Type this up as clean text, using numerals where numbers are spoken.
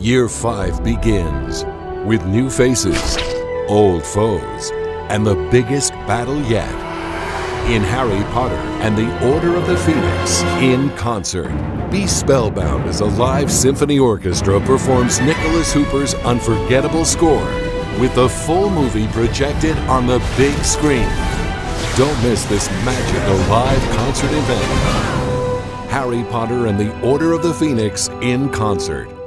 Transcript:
Year 5 begins with new faces, old foes, and the biggest battle yet. In Harry Potter and the Order of the Phoenix in concert, be spellbound as a live symphony orchestra performs Nicholas Hooper's unforgettable score with the full movie projected on the big screen. Don't miss this magical live concert event. Harry Potter and the Order of the Phoenix in concert.